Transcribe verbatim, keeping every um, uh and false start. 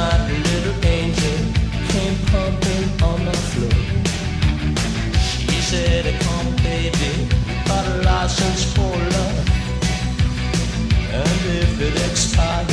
night a little angel came pumping on my floor. He said, come baby, you got a license for love, and if it expires